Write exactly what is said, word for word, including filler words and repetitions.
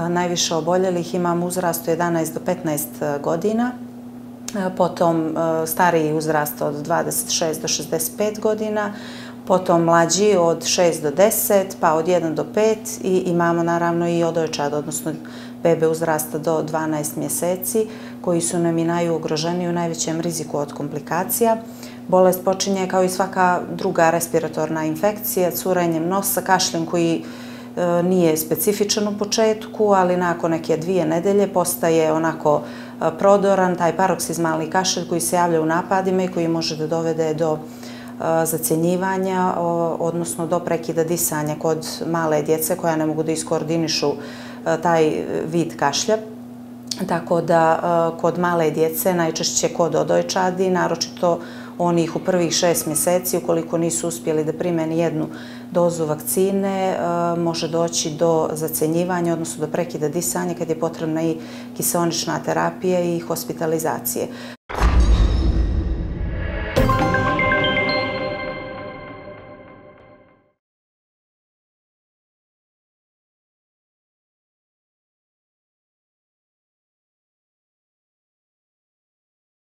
najviše oboljelih imamo uzrast od jedanaest do petnaest godina, potom stariji uzrast od dvadeset šest do šezdeset pet godina, potom mlađi od šest do deset, pa od jedan do pet i imamo naravno i odojčad, odnosno bebe uzrasta do dvanaest mjeseci, koji su nam i najugroženiji u najvećem riziku od komplikacija. Bolest počinje kao i svaka druga respiratorna infekcija, curenjem nosa, kašljem koji nije specifičan u početku, ali nakon neke dvije nedelje postaje onako prodoran, taj paroksizmalni kašelj koji se javlja u napadima i koji može da dovede do zacjenjivanja, odnosno do prekida disanja kod male djece koja ne mogu da iskoordinišu taj vid kašlja. Tako da kod male djece, najčešće kod odojčadi, naročito onih u prvih šest mjeseci, ukoliko nisu uspjeli da prime ni jednu dozu vakcine, može doći do zacjenjivanja, odnosno do prekida disanja kad je potrebna i kiseonična terapija i hospitalizacije.